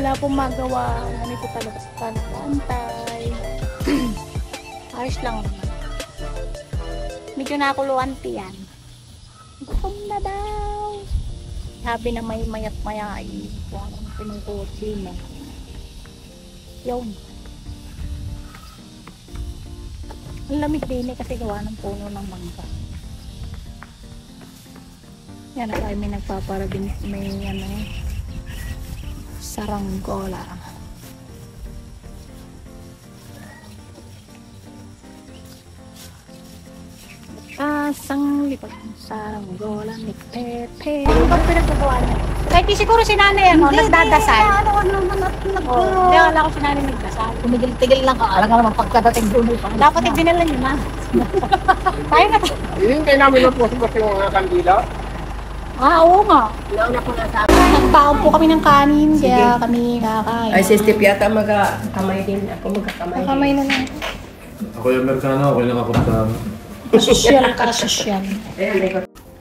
wala pong magawa. Ganito talaga sa pantay. Ayos lang naman. Medyo nakuluan yan. Gutom na daw. Sabi na may mayat maya ay pinungkotsi na. Yun. Ang lamig din eh kasi gawa ng puno ng mangga. Yan ako ay may nagpaparabing may ano, saranggola. Asang lipat saranggola ni Pepe. Ano ba pinagpagawa niya? Kahit di siguro si nanay ano, nagdadasal. Hindi, wala ko si nanay nagdasal. Tumigil-tigil lang ka. Alam nga naman pagkadating doon. Dapat ibinala niyo na. Tayo na tayo. Hindi namin napusok yung mga kandila. Oo nga. Nauna ko na sa Nagbaon po kami ng kanin, kaya kami kakain. Ay, si Steve yata magkakamay din. Ako magkakamay. Nakamay na lang. Ako yung Amerikano, ako yung nakapagtama. Kasosyal, kasosyal. Ayan, may ko.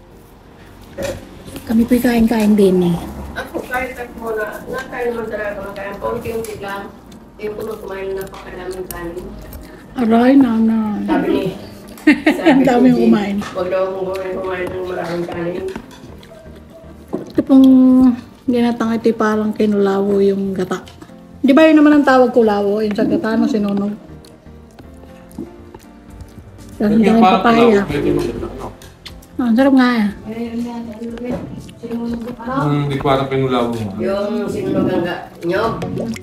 Kami po'y kain-kain din eh. Ako, kahit ako na, nakain naman talaga kumakain. Paunti-unti lang. Yung puno kumain na pakadaming kanin. Aray, nana. Sabi ni, Ang dami yung kumain. Huwag daw akong kumain ng maraming kanin. Ito pong ginatang ito parang kinulawo yung gata. Di ba yun naman ang tawag kulawo? Yung sa gata na sinunog. Tapos hindi kami papaya. Ang sarap nga eh. Hindi parang pinulaw mo. Yung sinunog nyog.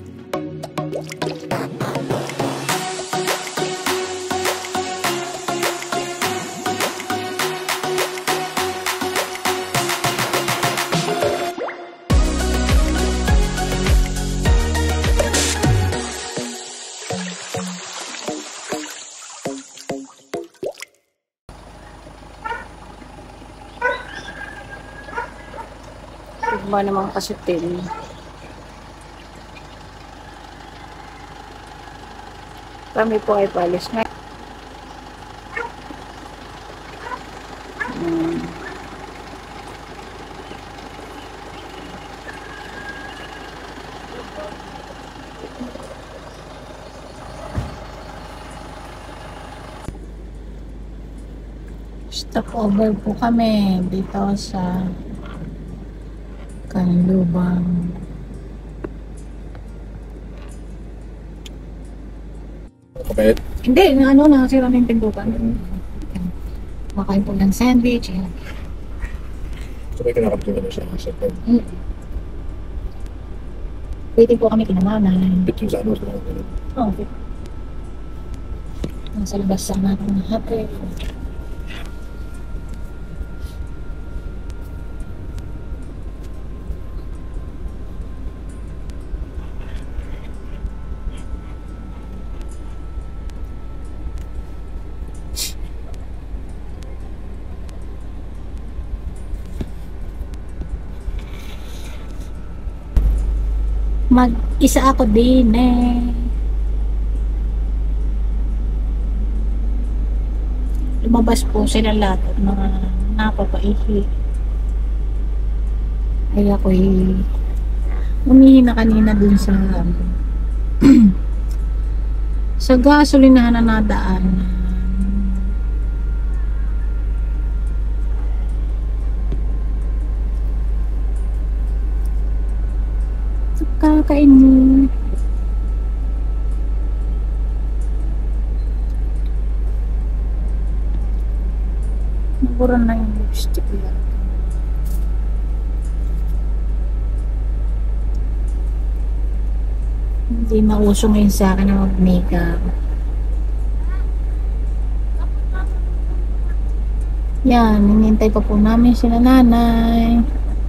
Ba namang kasutin. Kami po ay palis na. Stopover po kami dito sa Kanlubang. Kapit? Hindi, ano, nakasira na yung pindukan. Makain po ng sandwich. Yan. So may kinakapit na siya sa pag. Waiting po kami kinamanan. Bit yung sa ano, sa mga ganun. Okay. Nasa labas sana ng hati. Mag-isa ako din eh. Lumabas po sila lahat at mga napapaihi. Ay ako'y umihi na kanina dun sa sa gasolinahan na nadaan. Kakainin. Nabura na yung lipstick yan. Hindi mauso ngayon sa akin na mag-makeup. Yan, hinihintay pa po namin sila nanay.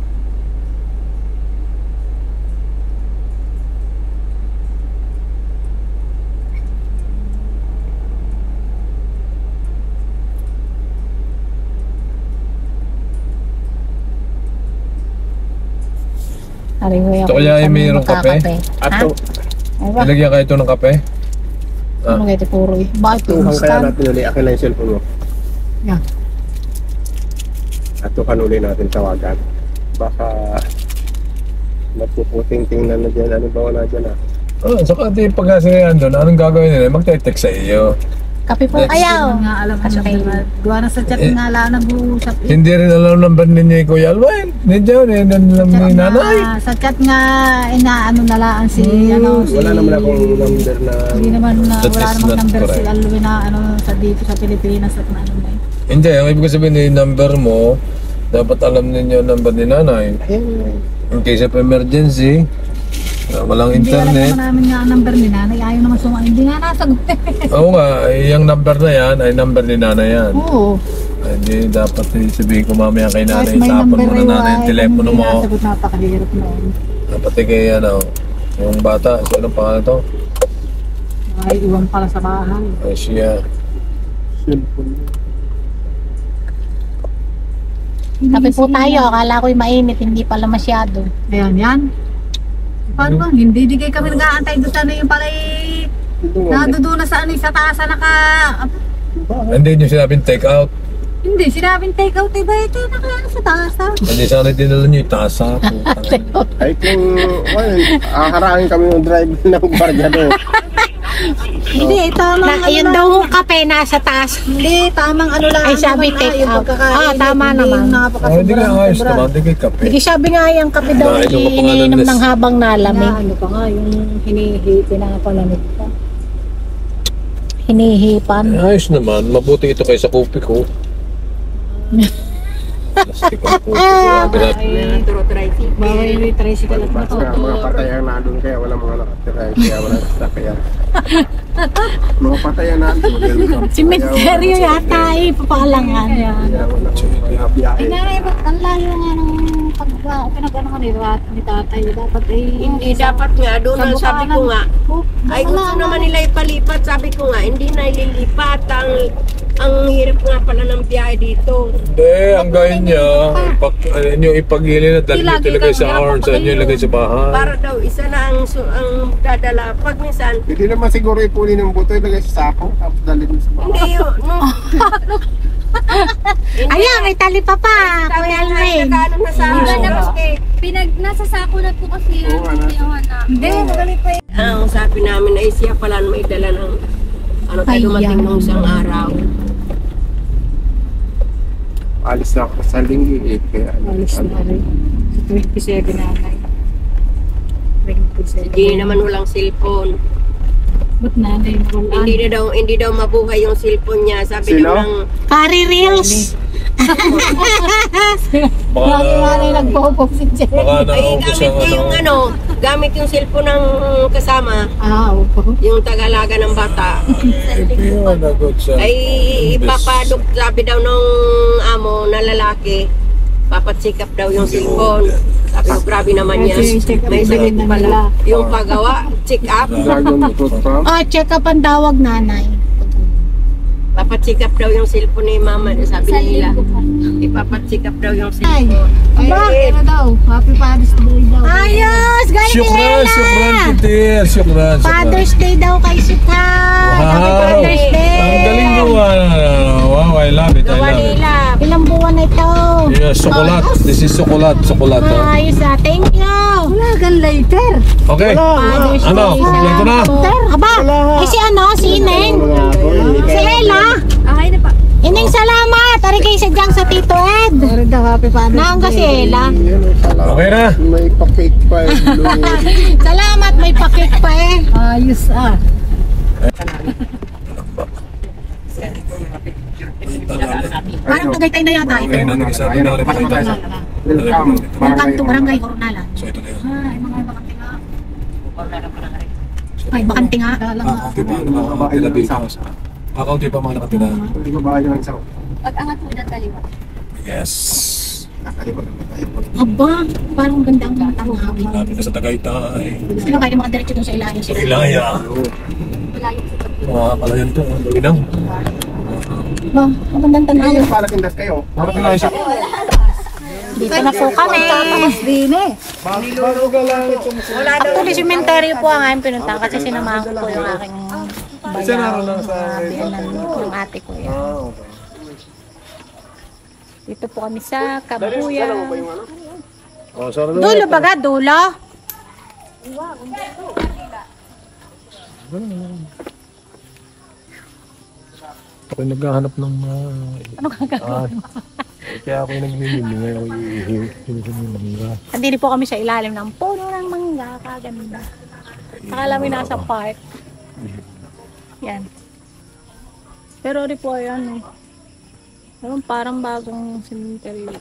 Ito kaya ay mayroong kape? Ato. Diba? Ilagyan kayo ito ng kape? Ano kaya ito puro eh? Bakit ito? Tuhang kaya natin uli. Akin lang yung cellphone mo. Yan. Ato kan uli natin tawagan. Baka Magpuputing tingnan na dyan. Ano ba wala dyan ah? Saka di pagkasinayan doon, anong gagawin nila? Magte-text sa iyo. Kape po kayo. Nga alam mo Kaso kayo. gawa na sa chat nga lang nag-uusap. Hindi rin alam number ninyo ni Kuya Alwin. Hindi dyan, alam ni nanay. Sa chat nga inaano na lang si ano si Wala naman akong number na... hindi naman That wala is namang not number si correct. Alwin na ano sa dito sa Pilipinas at ano na. Hindi, ang ibig sabihin ni number mo, dapat alam ninyo ang number ni nanay. Ayun. In case of emergency, walang Hindi alam internet. naman namin nga ang number ni nanay. Ayaw naman sumagot. Hindi nga nasagot. Oo nga, yung number na yan ay number ni nanay yan. Oo. Ay, hindi dapat sabihin ko mamaya kay nanay, Kahit may tapon number mo na nanay yung telepono hindi mo. nasagot, napakahirap noon. Dapat kay ano, yung bata, so anong pangalan to? Ay, iwan pala sa bahay. Ay siya. Cellphone. Kape po tayo. Akala ko'y mainit. Hindi pala masyado. Ayan, yan. Paano ba? Hindi di kayo kami nag-aantay doon sa ano yung pala'y nadudunan sa ano yung sa taas na naka... Hindi nyo sinabing take out. Hindi, sinabing take out iba ito naka sa taas ha. Hindi sana dinala nyo yung tasa. Ay kung... Well, haharangin kami ng driver ng barya doon. Hindi, tamang Yun ano daw lang. ho kape nasa taas. Hindi, tamang ano lang. Ay, sabi naman na, take yung out. pagkakainit, Tama hindi naman. yung Oh, hindi ka napakasobrang ayos sobra. naman, hindi kayo kape. Hindi sabi nga yung kape daw Ito pa pangalan iniinom nila. ng habang nalamig. Ano pa nga, yung hinihiti na palamig pa. Hinihipan. Ayos naman, mabuti ito kaysa kopi ko. Plastic ang kopi ko. Grabe. Bawal yung tricycle at Basta motor. mga patay ang nandun kaya wala mga nakatira. Kaya wala sasakyan. Mga patay ang nandun. Simenteryo yata eh. Papalangan. Kaya wala mga biyahe. Ay, nanay, ba't ang layo nga nung pinag-ano ka ni tatay? Dapat ay... Hindi dapat nga, doon Sa ang sabi ko nga, ay gusto naman nila ipalipat, sabi ko nga, hindi na ililipat, ang hirap nga pala ng biyahe dito. Hindi, ang gawin niya, inyo ipagili na dali nyo Lagi ilagay kang sa hirap horn, sa inyo pakainin. ilagay sa bahay. Para daw, isa na ang dadala. Pag minsan, Hindi naman siguro ipuli ng buto, ilagay sa sako, tapos dalhin mo sa baba. hindi yun, Ayan, may tali pa pa. Kuya Alvin. nagkano na sa akin. Nasa sako na po kasi Oo nga, nasa- yung anak. Hindi, magaling pa yun. Ang sabi namin ay siya pala may dala ng ano tayo dumating Ayan. nung isang araw. Alis na ako sa linggi eh. Kaya, Alis na rin. Sa 27 nanay. 27. Hindi naman walang cellphone. Ba't nanay nawalaan? Hindi daw mabuhay yung cellphone niya. Sabi Sino? daw ng Pari Reels. Lagi nanay nagpo-pop si Jen. Baka ay naubos gamit ang niya yung ano. gamit yung cellphone ng kasama, Ah, opo. yung tagalaga ng bata. Yun, nagot siya. Ay ipapadok, sabi daw nung amo na lalaki, papatsikap daw yung cellphone. Sabi ko, grabe naman yan. Kasi check up May sakit din pala. nila. Yung paggawa, check up. Dragon Fruit Farm. Oh, check up ang tawag nanay. Papatsikap daw yung cellphone ni mama. Sabi Sa nila, linggo pa. ipapatsikap daw yung Ay, cellphone. ay, ano daw? Happy Father's Day daw. Ayos! Galing Syukran, syukran, nila! Peter. Syukran, Father's Day daw kay Sita. Happy Wow! Father's Day! Ang galing mo. Wow, I love it. I Gawa love it. nila. Ilang buwan na ito? Yeah, chocolate. This is chocolate. Chocolate. ha? Ayos ah. Thank you! Wala gan later. Okay. Father's Ano? Day sa Kompleto na? Sir, aba! Ay si ano? Si Ineng? Si Ella? Okay na pa. Ineng, salamat! Ari kayo sadyang sa Tito Ed. Pero daw Happy Father's Day. Naangga si Ella. Okay na? May pa-cake pa eh. Salamat, may pakik pa eh. Ayos ah. Parang Tagaytay na yata ito. Okay, natin isa. Natin isa. Welcome. Ang kanto, barangay Coronala. So ito na yun. Ay, mga bakante nga. Ay, bakante nga. Kakaunti pa. Nakakatilabi ka. Kakaunti pa mga nakatira. Hindi ko ba yung isa? Pag-angat mo na kaliwa. Yes. Nakalimutan ko tayo. Aba, parang ganda ang mga tanghali. Lapit na sa Tagaytay. Sino kayo mga diretso dun sa ilalim? Sa Ilaya. Malayo sa tabi. Mga palayan to. Ang ginang. Ba, magandang tanghali. Ayun, para tindas kayo. Para tinay siya. Dito na po kami. Din eh. Actually, cemetery po ang aming pinuntahan kasi sinamahan ko po yung aking bayaw na biyanan ng ate ko yan. Dito po kami sa Kabuya. Oh, sorry. Dulo baga, dulo. Ako yung naghahanap ng Ano gagawin? kaya ako yung naglililing. Ako yung Andini po kami sa ilalim ng puno ng mangga. Kaganda. Akala mo nasa park. Yan. Pero di po yan. Meron parang bagong cemetery.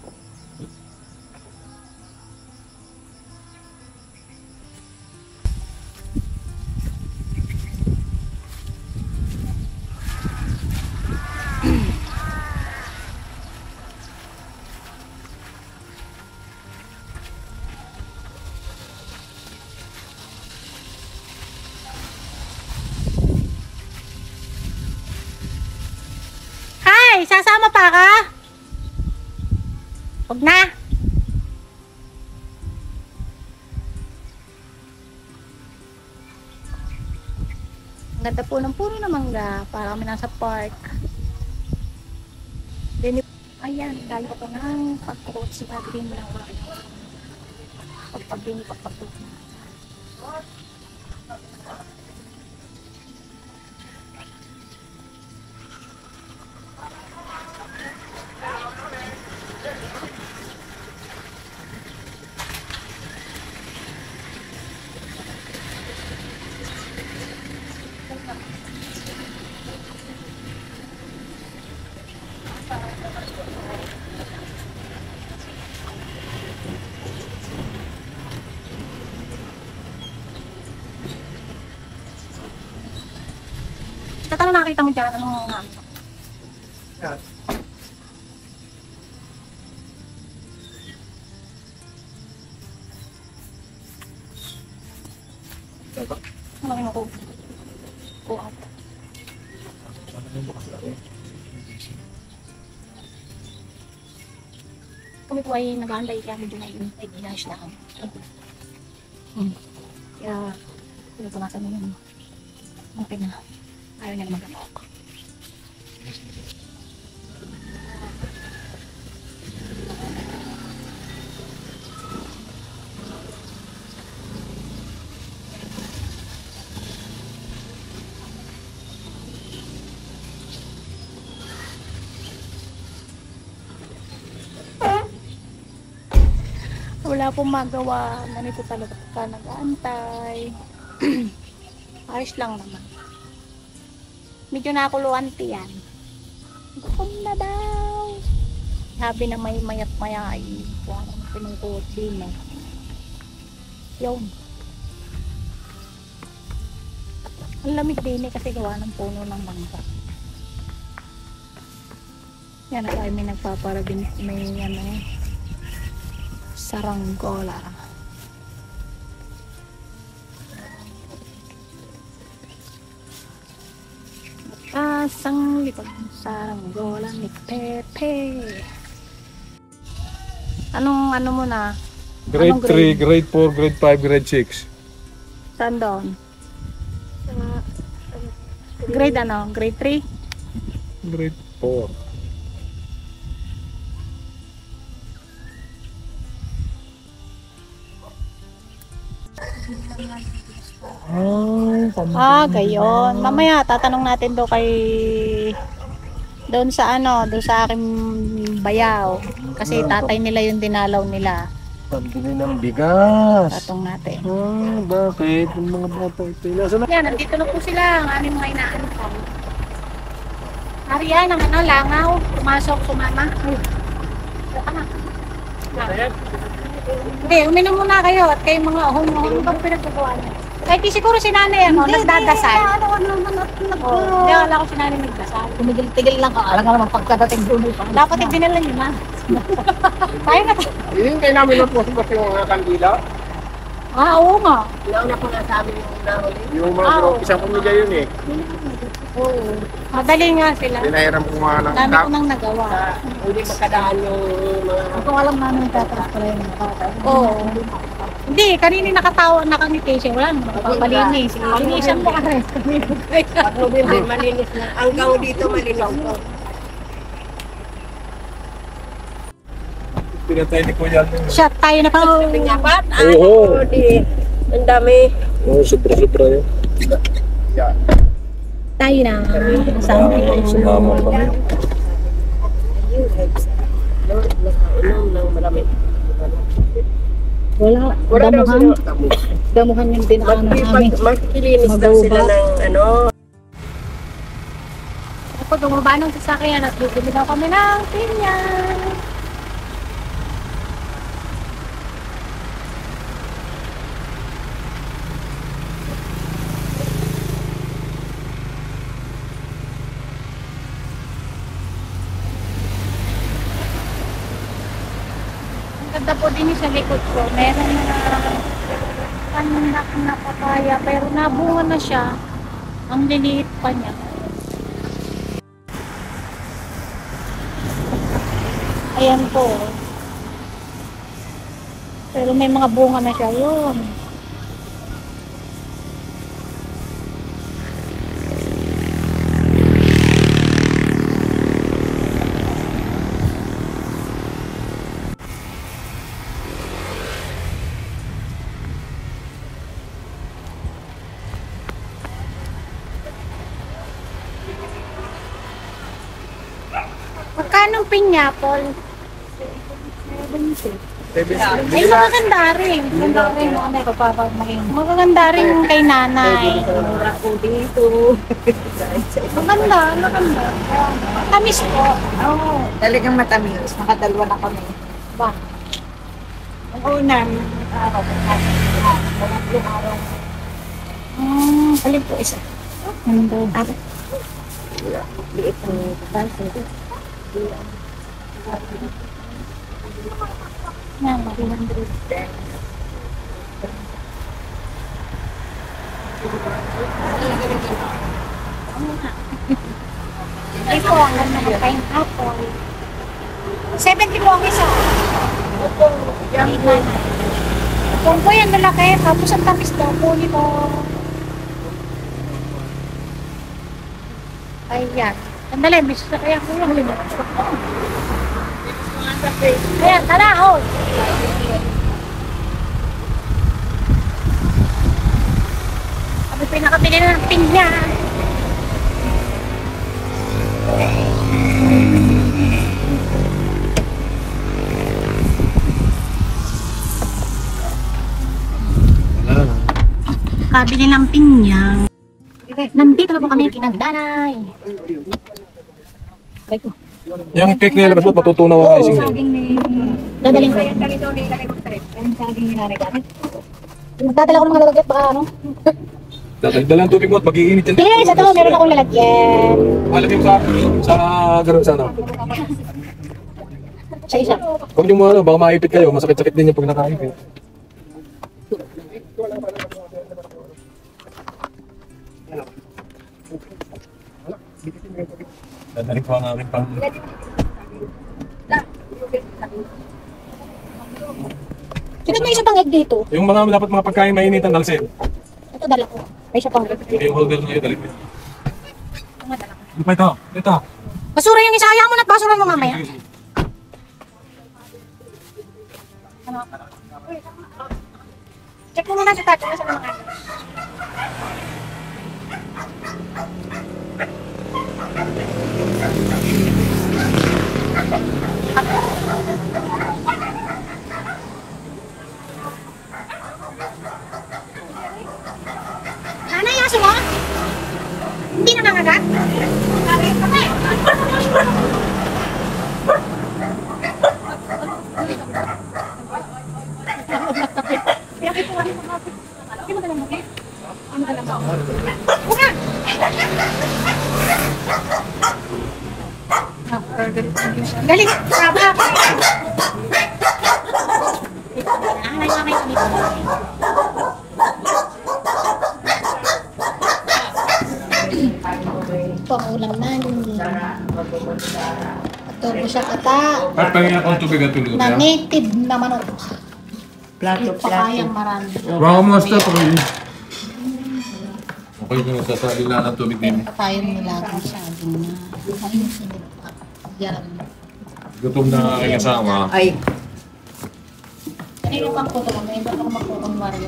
Hi! Sasama pa ka? Huwag na. Ang ganda po ng puno ng mangga. Para kami nasa park. Ayan, dahil ko pa ng pagkakot si Madrin lang. Pagpagdini. Tatanong nakita mo dyan, anong nga? Malaki mo ko. Kuhat. Kami po ay nag-aantay kaya medyo na yun. Ay, ginayos na kami. Kaya, pinatunasan mo yun. Okay na. Ayaw niya naman gamok. Wala pong magawa. Ganito talaga ka nag-aantay. Ayos lang naman. Medyo nakuluante yan. Gutom na daw. Sabi na may mayat maya ay parang pinungkot din eh. Yun. Ang lamig din eh kasi gawa ng puno ng mangga. Yan ako ay may nagpaparabin. May ano saranggola. Asang lipag saranggola ni Pepe. Anong ano mo na? Grade Anong 3, grade 4, grade 5, grade 6. Saan doon? Grade ano? Grade 3? Grade 4. Gayon. Mamaya tatanong natin do kay doon sa ano, doon sa aking bayaw. Kasi tatay nila yung dinalaw nila. Pambili ng bigas. Tatong natin. Bakit? Yung mga bata ito. Nasaan na? Yan, nandito na po sila. Ang aming mga inaantay. Ariyan, ang ano, langaw. Pumasok, sumama. Hindi, uminom muna kayo at kayo mga ahong-ahong bang pinagkagawa niyo. Kahit siguro si nanay, ano, nagdadasal. Hindi, wala ko si nanay nagdasal. Tumigil-tigil lang ka. Alam ka naman pagkadating dulo pa. Dapat dinala niyo na. Tayo na. Hinihintay namin ng post ba yung mga kandila? Oo nga. Nauna po na sa amin yung nahuli. Yung mga bro, isang pamilya yun eh. Oo. Madali nga sila. Pinahiram ko nga ng Dami ko nang nagawa. Hindi magkadaan yung mga... Kung alam namin tatras pala yung bata. Oo. Hindi, kanina nakatawa, nakangiti siya. Wala naman nakapalinis. Linisan mo ka rin. Hindi, malinis na. Hanggang dito malinis na. pinatay ni Kuya. Shot tayo na pa. Pingapat? Oo. Di. Ang dami. Oo, sobra-sobra yun. Tayo na. Kasama ko. Sumama kami. Nakainom ng marami. Wala. Wala daw Damuhan. sila. Damuhan yung dinaanan namin. Magkilinis daw sila ng ano. Kapag bumaba ng sasakyan at bibili daw kami ng pinya. Ang ganda po din sa likod ko. Meron na anak na papaya pero nabunga na siya. Ang liliit pa niya. Ayan po. Pero may mga bunga na siya yun. Magkano ang pineapple? 70. Ay, magaganda rin. Magaganda rin. Magaganda rin kay nanay. Mura po dito. Maganda, maganda. Tamis po. Oo. Talagang matamis. Nakadalwa na kami. Ba? Ang una, araw. Yung araw. Alin po isa? Ganda. Liit po. Yan, 300. Ay po, ang ganda ng pineapple. 70 po ang isa. Yan po. Kung po yan malaki, tapos ang tamis daw po nito. Ayan. Sandali, miss na kaya ko yung limot. Ayan, tara, oh. Kami pinakabili na ng pinya. Kabili ng pinya. Nandito na po kami kinagdanay. Yung cake nila, ba't matutunaw ang icing nila? Dadaling ko. Magdadala ko ng mga lalagyan baka ano. Dalang tubig mo at mag-iinit yan. Bilis, ito meron akong lalagyan. Alam yung sa gano'n sana. Sa isa. Kung yung mga ano, baka maipit kayo, masakit-sakit din yung pag nakaipit. Dadaling ko ang aking pang... Kita may isa pang egg dito. Yung mga dapat mga pagkain mainitan, dalsin. Ito dala ko. May isa pang egg. Yung holder nyo yun, dalhin. Ano pa ito? Ito. Basura yung isa. Ayaw mo na't basura mo mamaya. Check mo muna sa tato. Nasa mga ano. Nanay, aso mo? Hindi na nangagat? Galing! Brava! Pangulam namin. Adobo sa kata. At pangin akong tubig at tulog Na niya. native na manok. Plato, Papayang marami. Baka mo basta pa kayo. Okay yung nagsasabi lang ng tubig din. Papayang nilagay siya. Ayun, sinip. Yan. Gutom na aking kasama. Ay, Sino pang puto kami? Iba pang magputong Mario.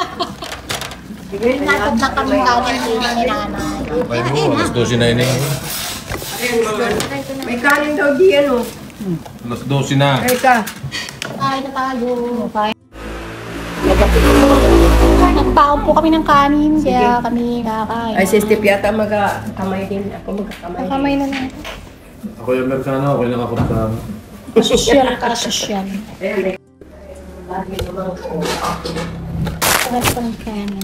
Nakot na kami kanin din ni nanay. Bay mo, alas 12 na yun eh. May kanin daw diyan oh. Alas 12 na. Reka. Kain na tayo. Nagpaon po kami ng kanin, kaya kami kakain. Ay, si Steve yata magkakamay din. Ako magkakamay. Kamay na lang. Ako yung Amerikano, ako yung nakakutama. Sosyal ka, sosyal. Sarap pang kanin.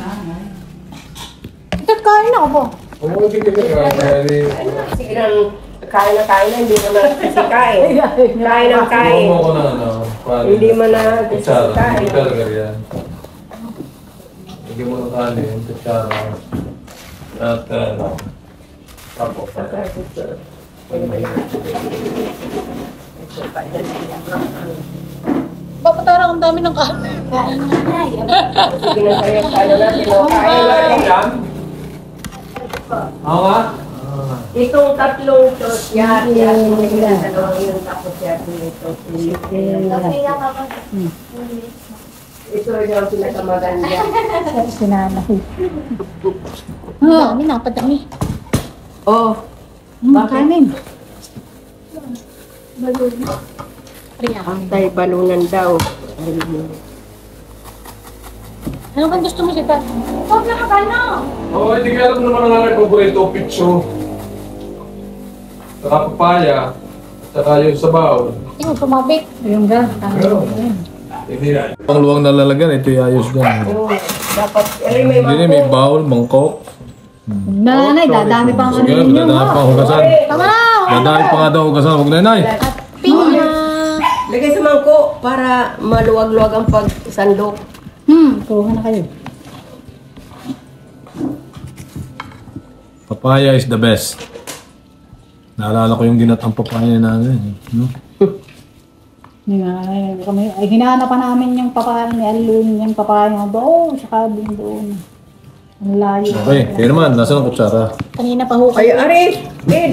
Ikaw kain na ako po. Oo, hindi ka Sige lang, kain na, hindi mo na kasi kain. Kain ng kain. mo ko na, ano, Hindi mo na kasi kutsara, kain. hindi talaga yan. Hindi mo na kanin, kutsara. At, tapos. Papatarang ang dami ng kanin. Sige na sa'yo, kain na natin. Kain na. Ako nga? Itong tatlong tos, yan, dalawang yun, tapos yan, ito. Ito yung pinakamaganda. Sinanay. Dami na, padami. Oh, Kanin. Riyan. antay balunan daw. Ano kang gusto mo siya? Huwag na ka na. Oo, hindi ka alam naman ang aking paborito, pizzo. Saka papaya, at saka yung sabaw. Ikaw, tumabik. Ayun ka. Hindi na. Ang luwang nalalagyan, ito yung ayos dyan. Oh, dapat, may Hindi na, may bowl, mangkok. Nanay, dadami pa ang ano Sige, ninyo. dadami pa hugasan. Tama! Dadami pa nga daw hugasan, huwag na inay. Pinya! lagay sa mangko para maluwag-luwag ang pagsandok. Kuha na kayo. Papaya is the best. Naalala ko yung ginatang papaya namin. No? Kami, ay hinahanap pa namin yung papaya ni Alun, yung papaya niya doon, sa kabin doon. Ang layo. Okay, kaya naman, nasa ng kutsara? Kanina pa ho Ay, kayo. Aris! Din!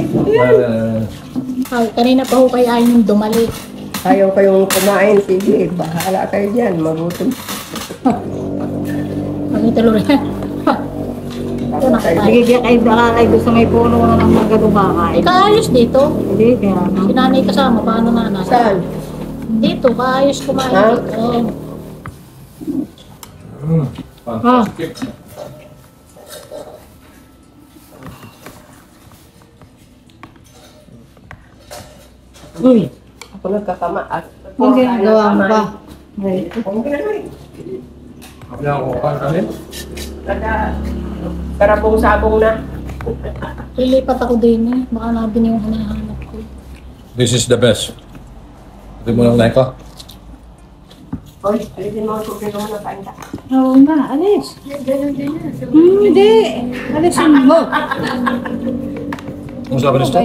Kanina pa ho kayo ayaw yung dumali. Ayaw kayong kumain, sige, bahala kayo dyan, magutom. Magituloy. Sige, kayo baka kayo doon sa may puno na ng mga dumakain. Kaayos dito. Hindi, kaya ano. Sinanay kasama, paano nanay? Saan? Dito, kaayos kumain Ha? dito. Fantastic. Uy, Ako nagkakamaas. ang ginagawa mo pa. Right. Kaya ako kakanin. Karapong sabong na. Lilipat ako din eh. Baka nabin yung hinahanap ko. This is the best. Hindi mo lang like ko? Oy, alisin mo ang tubig mo na kain ka. Oo nga, alis. Hindi. Alisin mo. Kung sabi nito?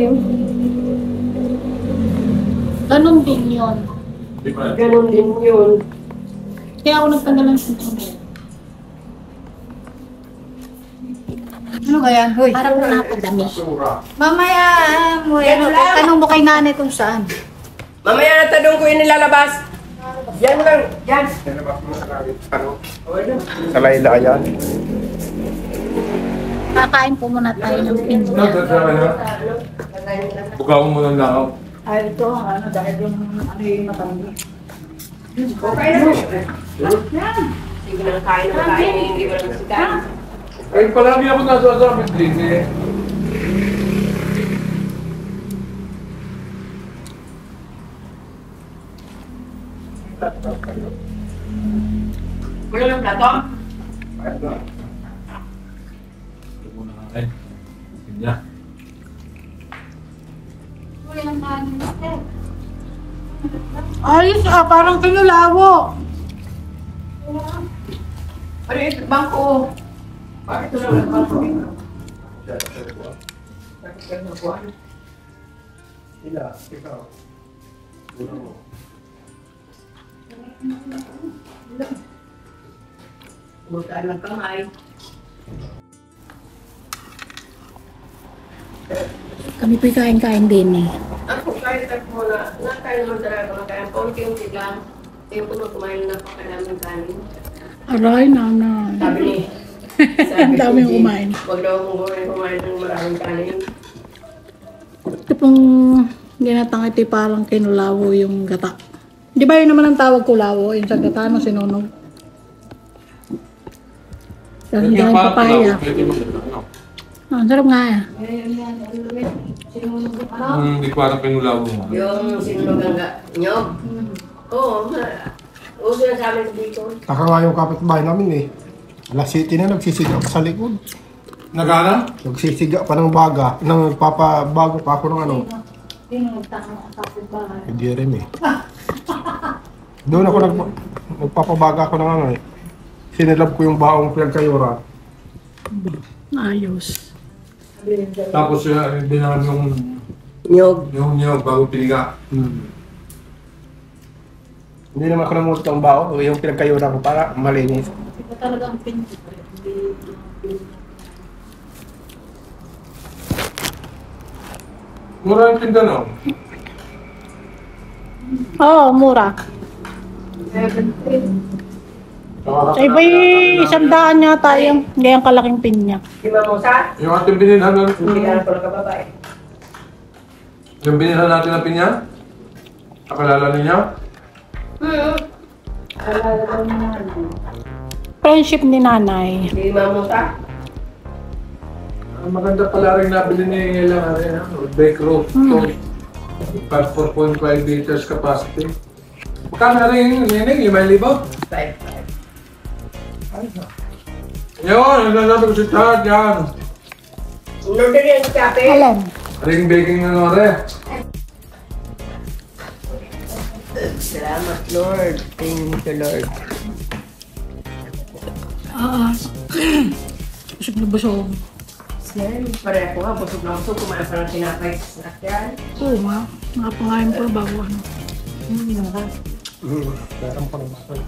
Ganon din yun. Ganon din yun. Kaya ako nagtanggal ng sinturon. Ano kaya? Hoy. Para mo napadami. Mamaya, ano, tanong mo kay nanay kung saan. Mamaya na tanong ko yung nilalabas. Yan lang, yan. Sa layla yan. Kakain po muna tayo ng pinya. Bukaw mo muna lang ako. Ay, ito, ano, dahil yung, ano yung matanda. Okay na. Sige na, kain na kain. Hindi mo lang kain. Ay, palagi ako nasa din eh. Wala lang plato? Ay, pinya. Ayos parang kinulawo. Ano ito, bangko? Bakit ito lang ang bangko? Bukaan ng kamay. Kami po'y kain-kain din eh. Ako, kahit ako muna, nakain naman talaga makain. Konti-unti lang. Ayaw ko na kumain ng napakadaming kanin. Aray, nanay. Sabi ni... Ang dami yung kumain. Huwag daw akong kumain ng maraming kanin. Ito pong ginatang ito parang kinulawo yung gata. Di ba yun naman ang tawag kulawo? Yung sa gata ng sinunog. Dahil dahil papaya. Ah, ang sarap nga eh. Hindi ko alam pinulaw mo. Yung sinunog ang nyog. Oo, uso na sa amin dito. Taka nga yung kapitbahay namin eh. Alas 7 na nagsisiga pa sa likod. Nagana? Nagsisiga pa ng baga. Nang papabago pa ako ng ano. Hindi rin eh. Doon ako nagpapabaga ako ng ano eh. Sinilab ko yung baong pinagkayura. Ayos. Tapos hindi naman Nyog. yung bago piniga. Hindi naman ako namulot ng bao. Yung pinagkayura ko para malinis. Ito talaga ang pinto. Mura yung tinda no? Oo, mura. Sa iba'y 100 yata yung gayang kalaking pinya. Di ba mo sa? Yung ating binilhan na... Hindi ka na pala kababae. Yung binilhan natin ng pinya? Nakalala ninyo? Friendship ni nanay. Hindi ba mo sa? Ang maganda pala rin nabili ni Ella bake roast to 4.5 liters capacity. Magkano rin yung nining? 5,000? 5. Yun, nagsasabi ko si Chad yan. Order yan sa kape. Alam. Ring baking ng ore. Salamat, Lord. Thank you, Lord. Busog na busog. Yan, pareho nga. Busog na busog. Kumain pa ng tinapay sa snackyard. Oo nga. Nakapangain pa bago ano. Meron pa ng baso.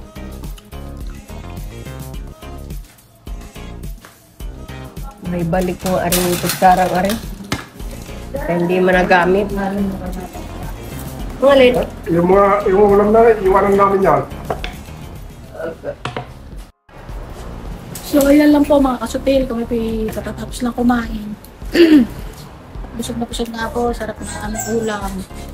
May balik mo aring kutsarang aring. Hindi mo nagamit. Mga lit. Yung ulam na rin, iwanan namin yan. So, ayan lang po mga kasutil. Kami katatapos lang kumain. Busog na ako. Sarap na aming ulam.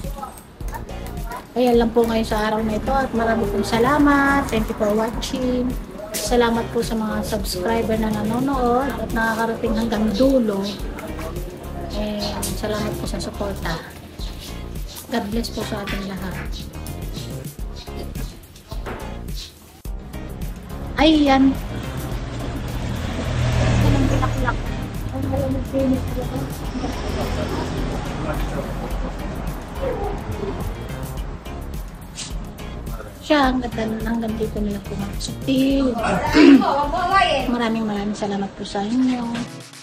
Ayan lang po ngayon sa araw na ito. At marami pong salamat. Thank you for watching. Salamat po sa mga subscriber na nanonood at nakakarating hanggang dulo. And salamat po sa suporta. God bless po sa ating lahat. Ayan. Anong binaklak? Ang malamig pinis talaga. Siya, hanggang dito nila po mga sutil. Maraming salamat po sa inyo.